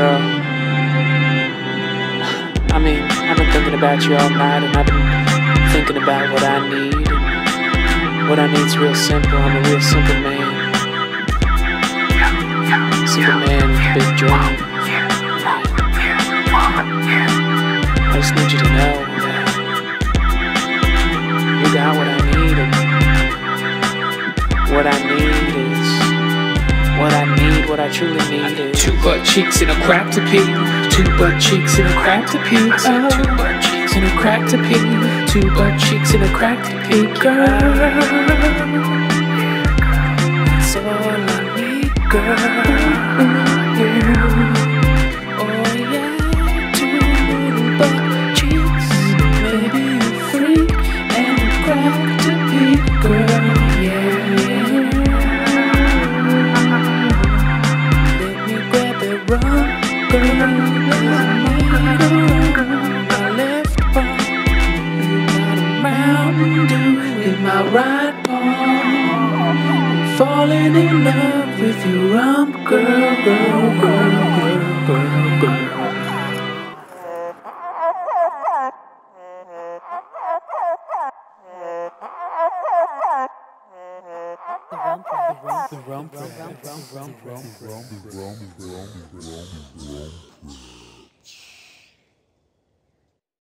girl. I've been thinking about you all night, and I've been thinking about what I need. And what I need's real simple. I'm a real simple man. Simple man with a big dream. I just need you to know that you got what I need, and what I need is what I truly need is 2 butt cheeks and a crack to pee. 2 butt cheeks and a crack to pee. I said 2 butt cheeks and a crack to pee. 2 butt cheeks and a crack to pee, girl. That's all I need, girl. Oh yeah, 2 little butt cheeks, maybe a freak and a crack to pee, girl. In my right palm, I'm falling in love with you, rump girl, girl, girl, girl, girl, girl. The rump.